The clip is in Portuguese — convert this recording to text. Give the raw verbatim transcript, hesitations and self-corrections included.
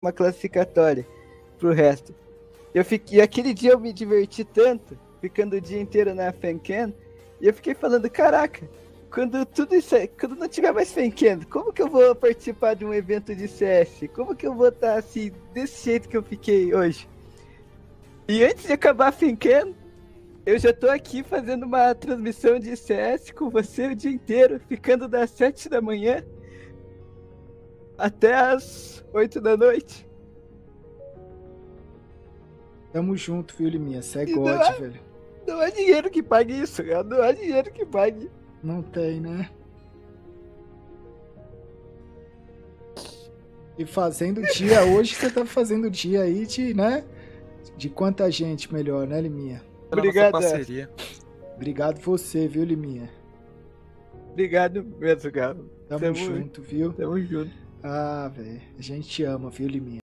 uma classificatória pro resto. Eu fiquei, e aquele dia eu me diverti tanto, ficando o dia inteiro na Fancam, e eu fiquei falando, caraca, quando tudo isso aí, quando não tiver mais Fancam, como que eu vou participar de um evento de C S? Como que eu vou estar assim, desse jeito que eu fiquei hoje? E antes de acabar a Fancam, eu já tô aqui fazendo uma transmissão de C S com você o dia inteiro, ficando das sete da manhã até as oito da noite. Tamo junto, viu, Liminha? Você é E não God, há, velho. não há dinheiro que pague isso, cara. Não há dinheiro que pague. Não tem, né? E fazendo dia, hoje você tá fazendo dia aí de, né? De quanta gente melhor, né, Liminha? Pela Obrigado. nossa parceria. Obrigado você, viu, Liminha? Obrigado mesmo, cara. Tamo, Tamo junto, viu? Tamo junto. Ah, velho. A gente te ama, viu, Liminha?